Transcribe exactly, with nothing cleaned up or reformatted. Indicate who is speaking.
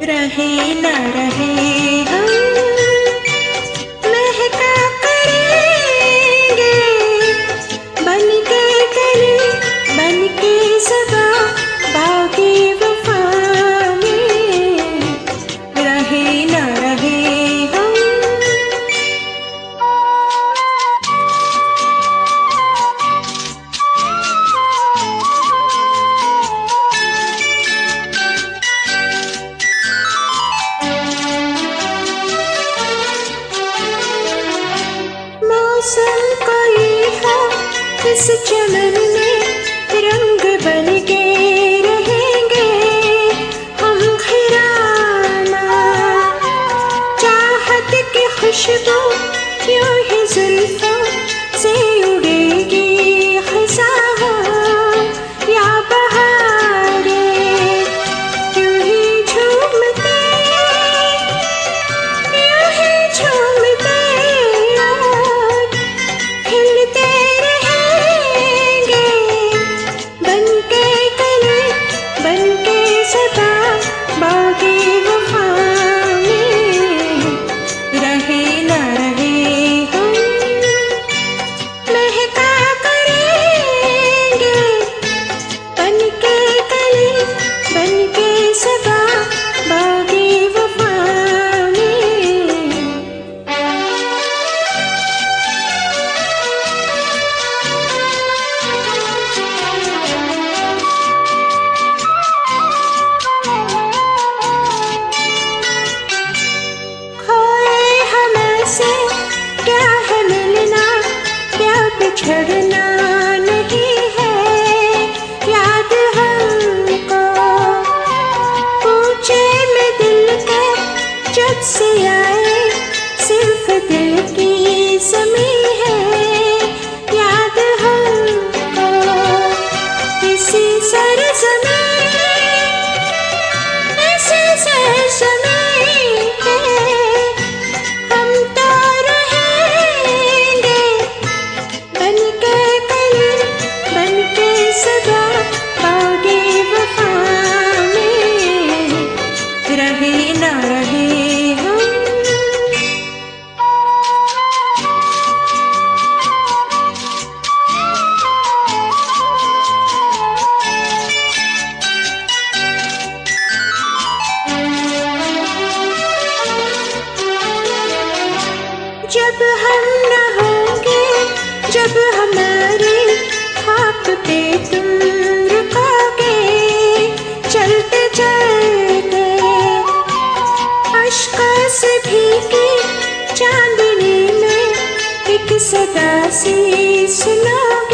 Speaker 1: रहे न रहे हम महका करेंगे, बन के गले बन के सदा बागे वफा में रहे न रहे हम। मौसम कोई है इस चमन में रंग बन के रहेंगे हम खिराना, चाहत की खुशबू यूं ही जुल्फों से उड़ेगी खिज़ां या बहारे यूं ही झूमते यूं ही झूमते खिलते रहेंगे, बन के गले बन के सदा बागे वफा में रहे न रहे हम महका करेंगे, बन के गले बन के सदा बागे वफा में। खोए हम ऐसे क्या है मिलना, क्या बिछड़ना नहीं है याद हमको, पूछे में दिल के जब से आए सिर्फ दिल की ज़मीं है याद हमको, इसी सरज़मीं इसी सरज़मीं पे हम तो रहेंगे, बन के गले बन के सदा बागे वफा में रहे न रहे हम। जब हम न होंगे, जब हमारे खाप पे तुम रुकोगे, चलते चलते अश्कों से भीगी चांदनी में एक सदा सी सुनो।